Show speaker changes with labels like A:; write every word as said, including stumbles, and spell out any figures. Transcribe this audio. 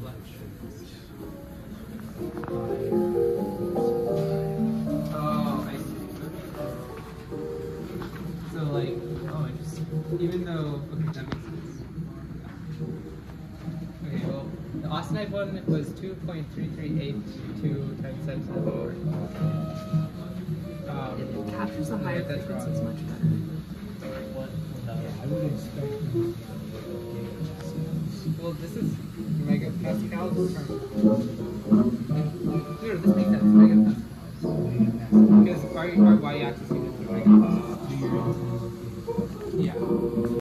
A: Oh, I see. So like, oh, interesting. Even though, okay, that makes sense. Okay, well, the austenite one was two point three three eight two times ten to the four. Um,
B: If it captures the higher
A: yeah, that's
B: frequencies
A: wrong.
B: much better.
C: I would expect.
A: Well, this is megapascals from. No, this makes sense. Megapascals. Because our, our y-axis units are megapascals.